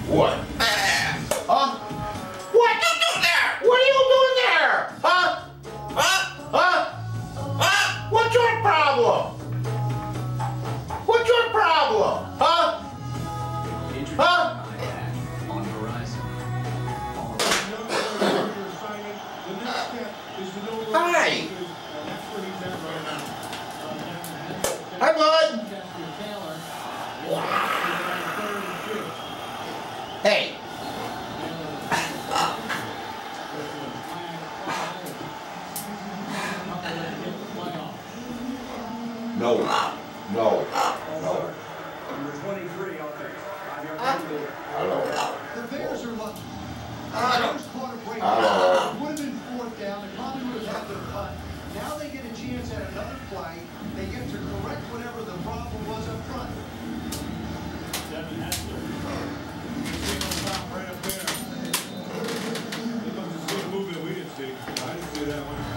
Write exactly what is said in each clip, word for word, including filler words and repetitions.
What? Huh? What you doing there? What are you doing there? Huh? Huh? Huh? Huh? What's your problem? What's your problem? Huh? Huh? On horizon. Hi. Hi, bud. Hey. No. No. No. Number twenty-three, okay. Hello. The Bears are lucky. The Hello. Bears caught a break. Hello. It would have been fourth down. They probably would have had their punt. Now they get a chance at another play. They get to correct whatever the problem was up front. Devin Hester. Right up there. They must have seen a movement we didn't see. I didn't see that one.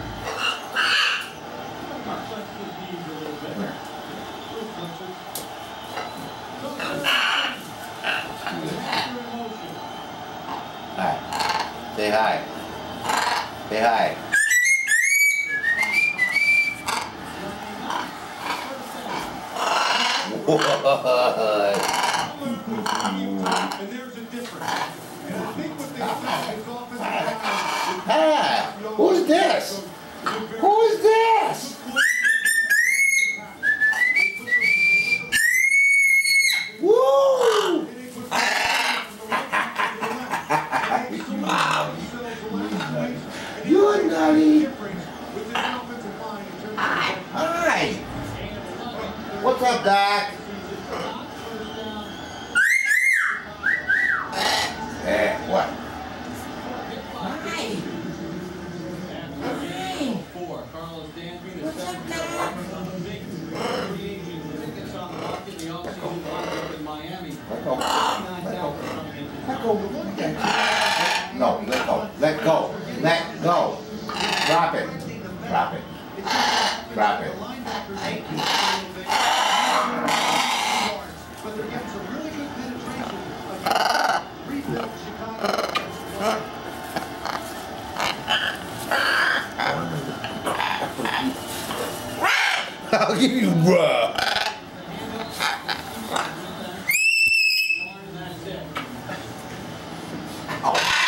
Hi. Say hi. Say hi. What? And there's a difference. And I think what they said is offensive line. Ah, who's this? Who is this? Woo! Mom, you're nutty. Hi. What's up, Doc? Eh, what? Hi. What's up, Doc? Let go. Let go. Let go. No, let go. Let go. Let go. Drop it. Drop it. Drop it. Thank you. But they're getting some really good penetration against rebuilt Chicago. I'll give you bruh. Oh.